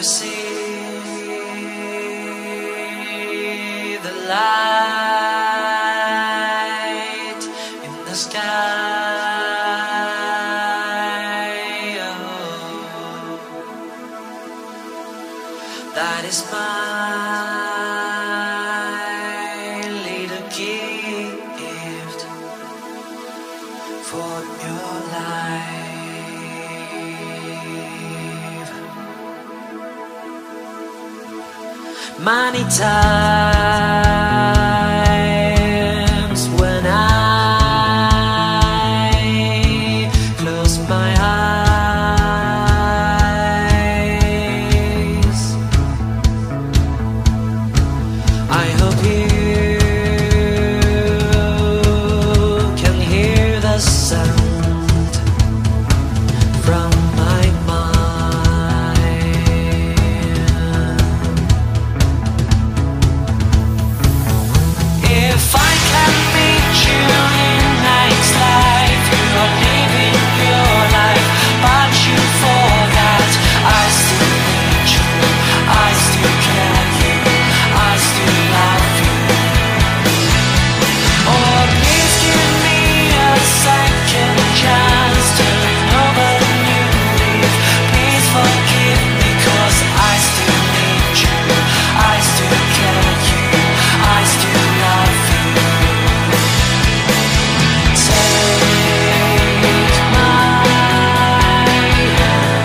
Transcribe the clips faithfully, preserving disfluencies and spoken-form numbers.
you see the light in the sky? Oh, that is my little gift for your life. Many times when I close my eyes, I hope you can hear the sound from my mind. If I can meet you in night's life, you are living your life, but you forgot I still need you, I still care you, I still love you. Oh, please give me a second chance to know what you leave. Please forgive me, 'cause I still need you, I still care you, I still love you. Take my hand,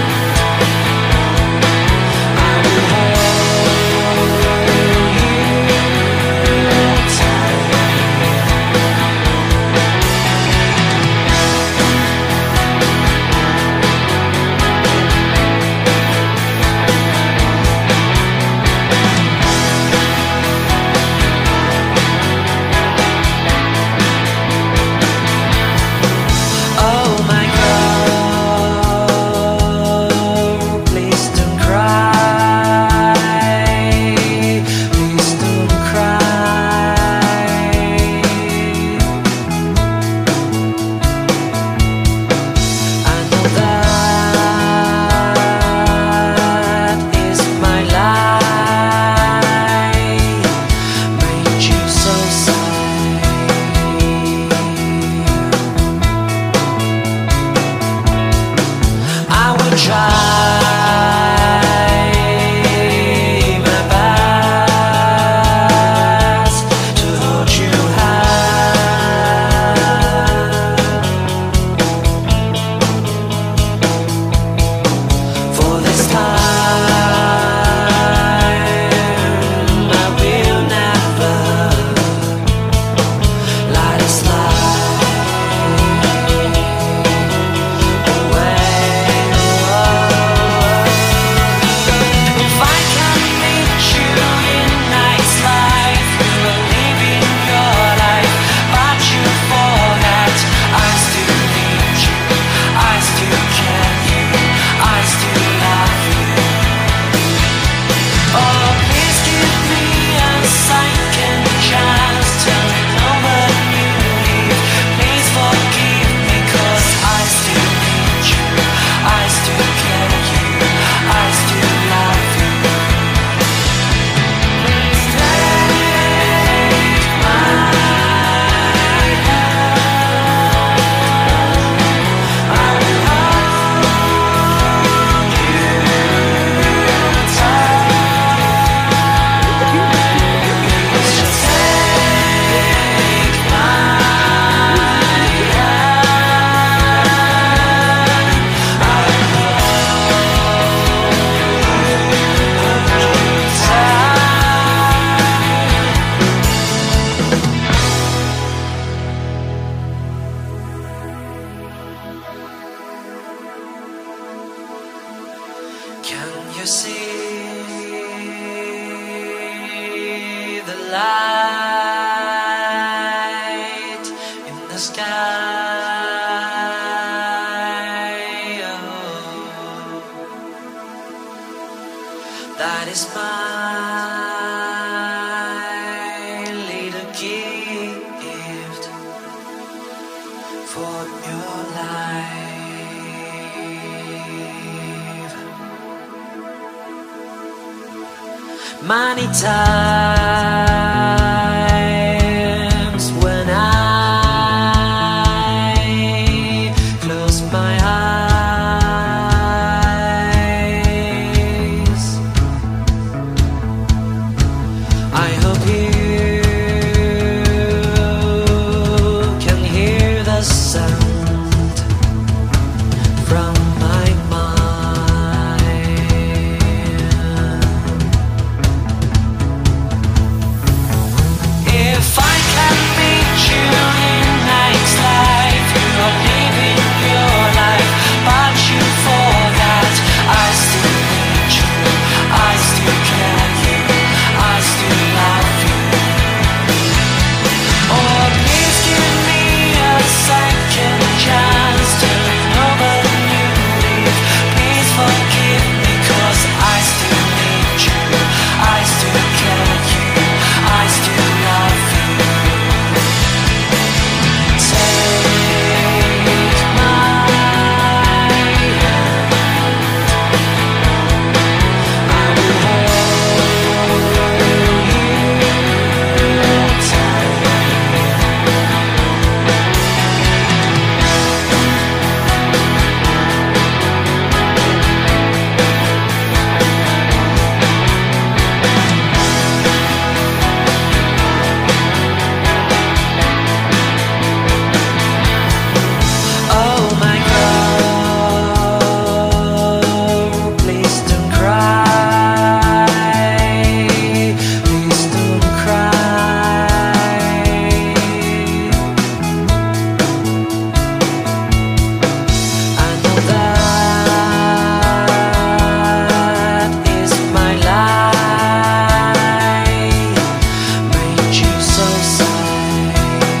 I will hold you tight. Oh my God, please don't cry, please don't cry. I know that is my life, made you so sad. I will try my best to hold you high. For this time I will never let it slide away. If I can meet you in night's life, you are living your life, but you forgot I still need you, I still care you, I still love you. Oh, please give me a second chance to know what you need. Please forgive me, 'cause I still need you, I still care you, I still love you. Please take my hand, I will hold you tight. Please just take my hand, I will hold you tight. Can you see the light in the sky? Oh, that is my little gift for your life. many times when I close my eyes. I hope you can hear the sound from my mind. If I can meet you in night's life, you are living your life, but you forgot I still need you, I still care you, I still love you. Oh, please give me a second chance to know when you leave. Please forgive me, 'cause I still need you, I still care you, I still love you. Take my hand, I will hold you tight. Oh my God, please don't cry, please don't cry. I know that is my life, made you so sad.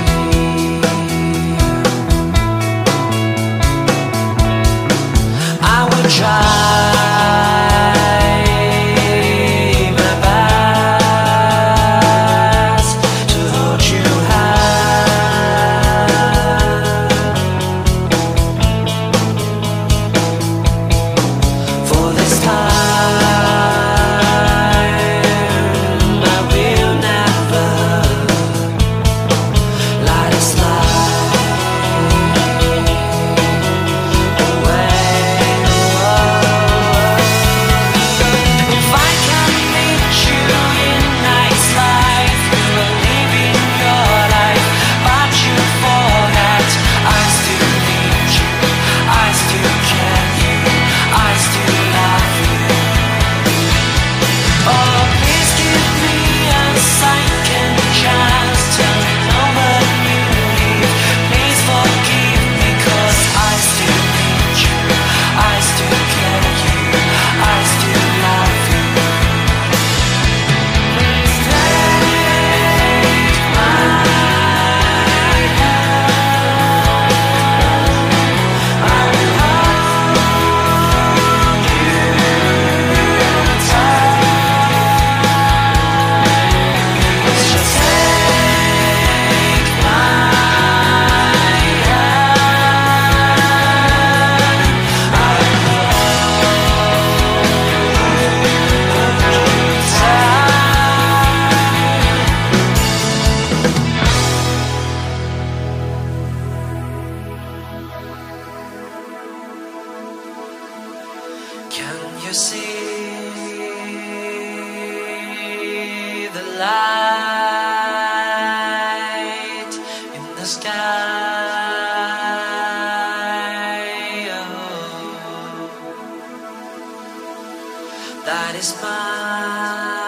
I will try my best to hold you high. For this time I will never let it slide away. If I can meet you in night's life, you are living your life, but you forget I still need you, I still care you, I still love you. Oh, please give me a second chance to know when you leave. Please forgive me, 'cause I still need you, I still care you, I still love you. Please take my hand, I will hold you tight. Please just take my hand, I will hold you tight. Can you see the light in the sky? Oh, that is mine.